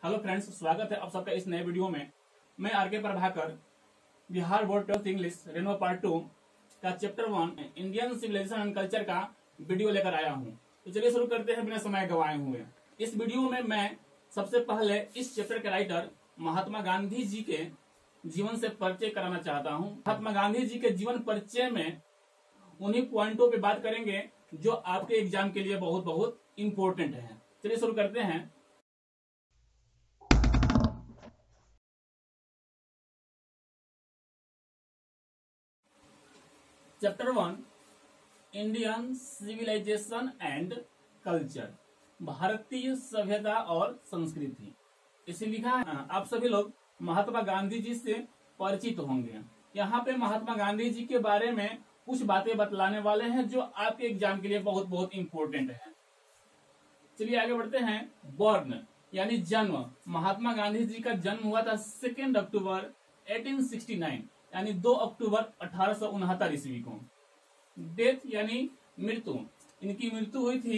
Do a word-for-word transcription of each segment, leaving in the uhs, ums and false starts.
Hello friends, स्वागत है आप सबका इस नए वीडियो में। मैं R K Prabhakar Bihar board twelfth English rainbow part two का chapter one Indian civilization and culture का वीडियो लेकर आया हूं। तो चलिए शुरू करते हैं बिना समय गवाए हुए। इस वीडियो में मैं सबसे पहले इस चैप्टर के राइटर महात्मा गांधी जी के जीवन से परिचय कराना चाहता हूँ। महात्मा गांधी जी के जीवन परिचय में उन्हीं पॉइंटों पे बात करेंगे जो आपके एग्जाम के लिए बहुत बहुत इम्पोर्टेंट है। चलिए शुरू करते हैं। Chapter one Indian civilization and culture, भारतीय सभ्यता और संस्कृति। इसे लिखा है। आप सभी लोग महात्मा गांधी जी से परिचित होंगे। यहाँ पे महात्मा गांधी जी के बारे में कुछ बातें बतलाने वाले हैं जो आपके एग्जाम के लिए बहुत बहुत इम्पोर्टेंट है। चलिए आगे बढ़ते हैं। बर्न यानी जन्म। महात्मा गांधी जी का जन्म हुआ था सेकेंड अक्टूबर अठारह सौ उनहत्तर यानी दो अक्टूबर अठारह सौ उनहत्तर ईस्वी को। डेथ यानी मृत्यु, इनकी मृत्यु हुई थी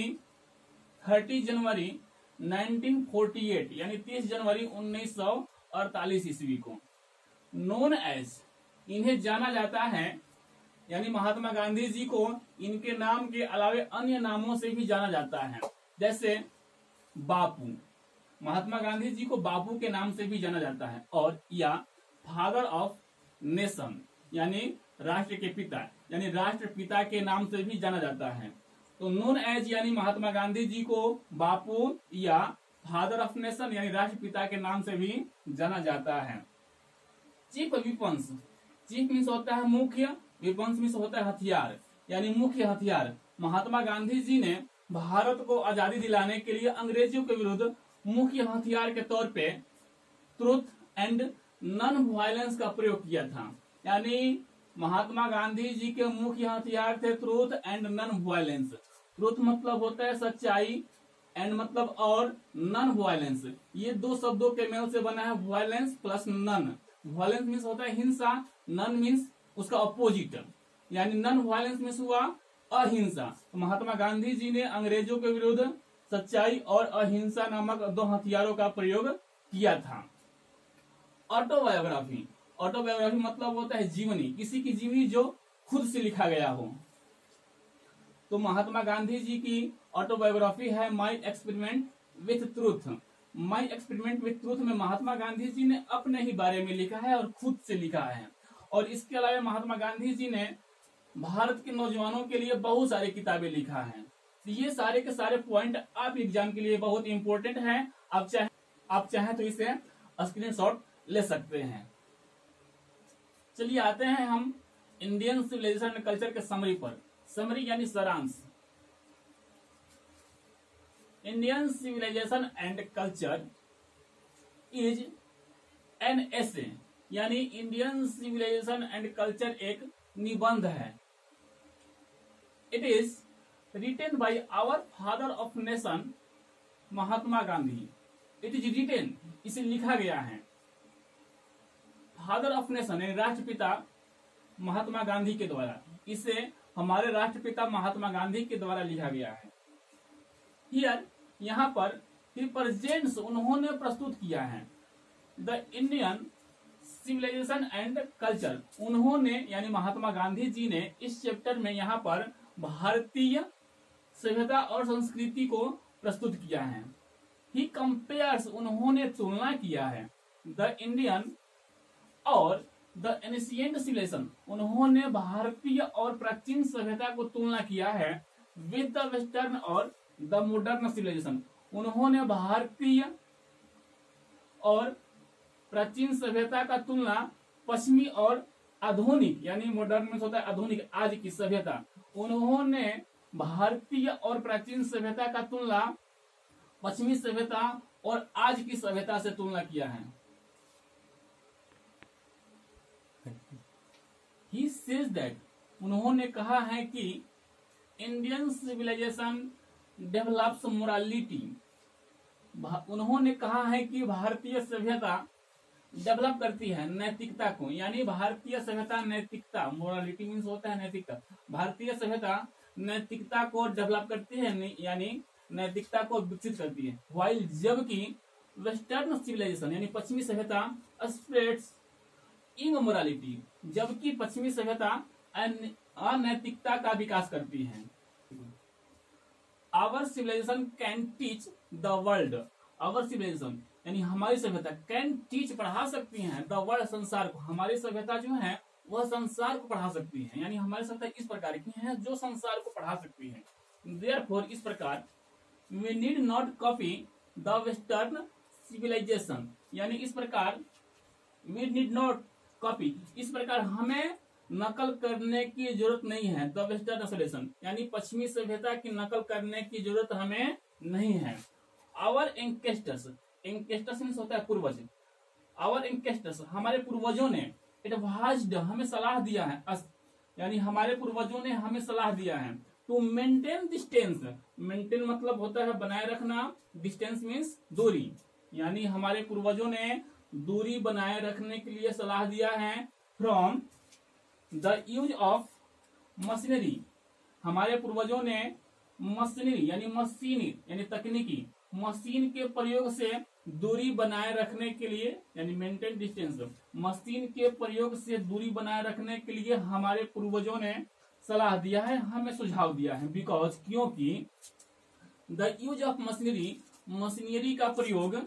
तीस जनवरी उन्नीस सौ अड़तालीस यानी तीस जनवरी उन्नीस सौ अड़तालीस ईस्वी को। नोन एज, इन्हें जाना जाता है यानी महात्मा गांधी जी को इनके नाम के अलावे अन्य नामों से भी जाना जाता है, जैसे बापू। महात्मा गांधी जी को बापू के नाम से भी जाना जाता है, और या फादर ऑफ नेशन यानी राष्ट्र के पिता यानी राष्ट्रपिता के नाम से भी जाना जाता है। तो नोन एज यानी महात्मा गांधी जी को बापू या फादर ऑफ नेशन यानी राष्ट्रपिता के नाम से भी जाना जाता है। चीफ विपन्स, चीफ मीन्स होता है मुख्य, विपन्स मीन्स होता है हथियार यानी मुख्य हथियार। महात्मा गांधी जी ने भारत को आजादी दिलाने के लिए अंग्रेजों के विरुद्ध मुख्य हथियार के तौर पे ट्रुथ एंड नॉन वायलेंस का प्रयोग किया था। यानी महात्मा गांधी जी के मुख्य हथियार थे truth and non violence. Truth मतलब होता है सच्चाई, एंड मतलब और, नॉन वायलेंस ये दो शब्दों के मेल से बना है violence plus non. Violence means होता है हिंसा, नॉन मीन्स उसका अपोजिट यानी नॉन वायलेंस मीन्स हुआ अहिंसा। तो महात्मा गांधी जी ने अंग्रेजों के विरुद्ध सच्चाई और अहिंसा नामक दो हथियारों का प्रयोग किया था। ऑटोबायोग्राफी, ऑटोबायोग्राफी मतलब होता है जीवनी, किसी की जीवनी जो खुद से लिखा गया हो। तो महात्मा गांधी जी की ऑटोबायोग्राफी है my experiment with truth. My experiment with truth में महात्मा गांधी जी ने अपने ही बारे में लिखा है और खुद से लिखा है। और इसके अलावा महात्मा गांधी जी ने भारत के नौजवानों के लिए बहुत सारी किताबें लिखा है। तो ये सारे के सारे पॉइंट आप एग्जाम के लिए बहुत इंपॉर्टेंट है। आप चाहे आप चाहें तो इसे स्क्रीनशॉट ले सकते हैं। चलिए आते हैं हम इंडियन सिविलाइजेशन एंड कल्चर के समरी पर। समरी यानी सारांश। Indian civilization and culture is an essay यानी इंडियन सिविलाइजेशन एंड कल्चर एक निबंध है। It is written by our father of nation Mahatma Gandhi. It is written, इसे लिखा गया है फादर ऑफ नेशन यानी राष्ट्रपिता महात्मा गांधी के द्वारा। इसे हमारे राष्ट्रपिता महात्मा गांधी के द्वारा लिखा गया है। हियर, यहाँ पर रिप्रेजेंट्स, उन्होंने प्रस्तुत किया है the Indian civilization and culture. उन्होंने यानी महात्मा गांधी जी ने इस चैप्टर में यहाँ पर भारतीय सभ्यता और संस्कृति को प्रस्तुत किया है। ही कंपेयर्स, उन्होंने तुलना किया है द इंडियन और द एंशिएंट सिविलाइजेशन। उन्होंने भारतीय और प्राचीन सभ्यता को तुलना किया है विद द वेस्टर्न और द मॉडर्न सिविलाइजेशन। उन्होंने भारतीय और प्राचीन सभ्यता का तुलना पश्चिमी और आधुनिक यानी मॉडर्न में होता है आधुनिक, आज की सभ्यता। उन्होंने भारतीय और प्राचीन सभ्यता का तुलना पश्चिमी सभ्यता और आज की सभ्यता से तुलना किया है। He says that, उन्होंने कहा है कि इंडियन सिविलाइजेशन डेवलप्स मोरालिटी। उन्होंने कहा है कि भारतीय सभ्यता डेवलप करती है नैतिकता को, यानी भारतीय सभ्यता नैतिकता, मोरालिटी मीन्स होता है नैतिकता। भारतीय सभ्यता नैतिकता को डेवलप करती है यानी नैतिकता को विकसित करती है। वाइल, जबकि वेस्टर्न सिविलाइजेशन यानी पश्चिमी सभ्यता स्प्रेड्स इमोरालिटी, जबकि पश्चिमी सभ्यता अनैतिकता का विकास करती है। Our civilisation can teach the world, our civilisation यानी हमारी सभ्यता कैन टीच पढ़ा सकती है द वर्ल्ड संसार को, हमारी सभ्यता जो है वह संसार को पढ़ा सकती है, यानी हमारी सभ्यता इस प्रकार की है जो संसार को पढ़ा सकती है। देयरफॉर इस प्रकार we need not copy the western civilisation, यानी इस प्रकार वी नीड नॉट कॉपी, इस प्रकार हमें नकल करने की जरूरत नहीं है द वेस्टर्न सिविलाइजेशन, यानी पश्चिमी सभ्यता की नकल करने की जरूरत हमें नहीं है। आवर एंकेस्टर्स, एंकेस्टर्स मीन्स होता है पूर्वज, आवर एंकेस्टर्स हमारे पूर्वजों ने एडवाइज्ड हमें सलाह दिया है, यानी हमारे पूर्वजों ने हमें सलाह दिया है टू मेंटेन डिस्टेंस, मेंटेन मतलब होता है बनाए रखना, डिस्टेंस मीन्स दूरी, यानी हमारे पूर्वजों ने दूरी बनाए रखने के लिए सलाह दिया है from the use of machinery, हमारे पूर्वजों ने मशीनरी यानी मशीनी यानी तकनीकी मशीन के प्रयोग से दूरी बनाए रखने के लिए, यानी मेंटेन डिस्टेंस, मशीन के प्रयोग से दूरी बनाए रखने के लिए हमारे पूर्वजों ने सलाह दिया है, हमें सुझाव दिया है। बिकॉज क्योंकि the use of machinery, machinery का प्रयोग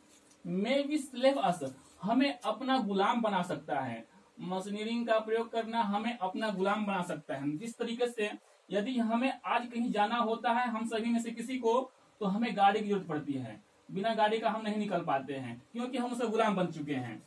मे बी स्लेव अस, हमें अपना गुलाम बना सकता है, मशीनरी का प्रयोग करना हमें अपना गुलाम बना सकता है। जिस तरीके से यदि हमें आज कहीं जाना होता है हम सभी में से किसी को, तो हमें गाड़ी की जरूरत पड़ती है, बिना गाड़ी का हम नहीं निकल पाते हैं क्योंकि हम उसे गुलाम बन चुके हैं।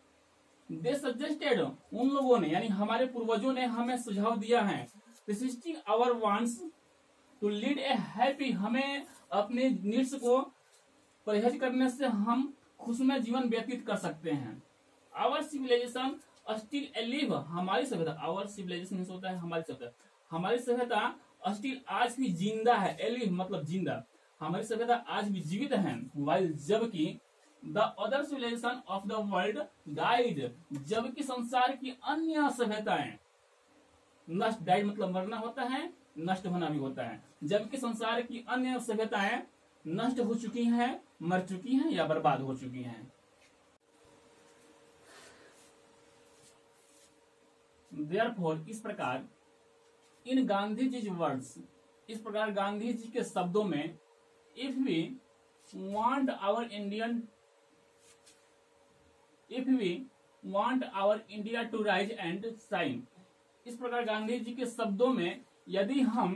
दे सजेस्टेड, उन लोगों ने यानी हमारे पूर्वजों ने हमें सुझाव दिया है resisting our wants to lead a happy, हमें अपने नीड्स को परहेज करने से हम खुशमय जीवन व्यतीत कर सकते हैं। आवर सिविलाइजेशन स्टिल एलिव, हमारी सभ्यता, आवर सिविलाइजेशन होता है हमारी सभ्यता, हमारी सभ्यता स्टिल आज भी जिंदा है, एलिव मतलब जिंदा, हमारी सभ्यता आज भी जीवित है। वाइल जबकि the other civilisation of the world died, जबकि संसार की अन्य सभ्यताएं नष्ट, डाइड मतलब मरना होता है, नष्ट होना भी होता है, जबकि संसार की अन्य सभ्यताएं नष्ट हो चुकी हैं, मर चुकी हैं या बर्बाद हो चुकी हैं। देयरफॉर इस प्रकार इन गांधी जी वर्ड्स, इस प्रकार गांधी जी के शब्दों में if we want our Indian if we want our India to rise and shine, इस प्रकार गांधी जी के शब्दों में यदि हम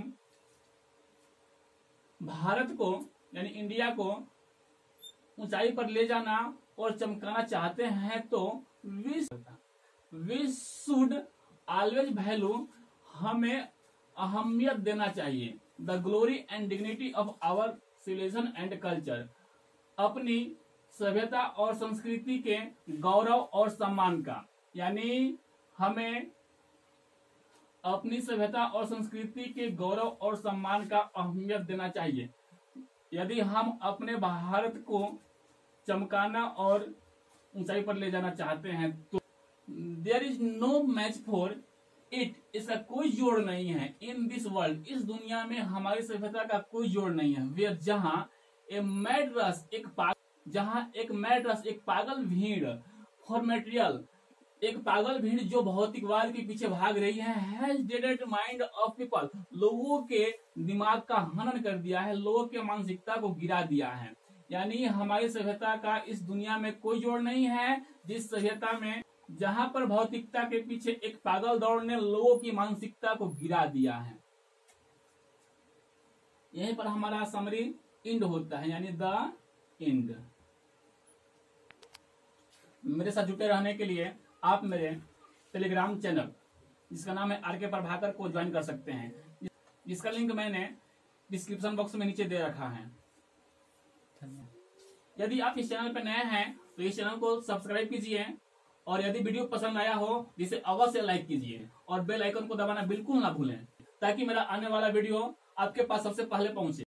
भारत को यानी इंडिया को ऊंचाई पर ले जाना और चमकाना चाहते हैं तो we we should always value, हमें अहमियत देना चाहिए the glory and dignity of our civilisation and culture, अपनी सभ्यता और संस्कृति के गौरव और सम्मान का, यानी हमें अपनी सभ्यता और संस्कृति के गौरव और सम्मान का अहमियत देना चाहिए। यदि हम अपने भारत को चमकाना और ऊंचाई पर ले जाना चाहते हैं तो there is no match for it, इसका कोई जोड़ नहीं है। इन दिस वर्ल्ड, इस दुनिया में हमारी सभ्यता का कोई जोड़ नहीं है। वेयर, जहां ए मैड रश, एक पागल जहां एक मैड रश एक पागल भीड़ फॉर मेटेरियल, एक पागल भीड़ जो भौतिकवाद के पीछे भाग रही है, has deaded mind of people, लोगों के दिमाग का हनन कर दिया है, लोगों के मानसिकता को गिरा दिया है। यानी हमारी सभ्यता का इस दुनिया में कोई जोड़ नहीं है, जिस सभ्यता में जहां पर भौतिकता के पीछे एक पागल दौड़ ने लोगों की मानसिकता को गिरा दिया है। यहीं पर हमारा समरी इंड होता है, यानी द इंड। मेरे साथ जुटे रहने के लिए आप मेरे टेलीग्राम चैनल जिसका नाम है आर के प्रभाकर को ज्वाइन कर सकते हैं, जिसका लिंक मैंने डिस्क्रिप्शन बॉक्स में नीचे दे रखा है। यदि आप इस चैनल पर नए हैं तो इस चैनल को सब्सक्राइब कीजिए, और यदि वीडियो पसंद आया हो जिसे अवश्य लाइक कीजिए और बेल आइकन को दबाना बिल्कुल ना भूलें, ताकि मेरा आने वाला वीडियो आपके पास सबसे पहले पहुंचे।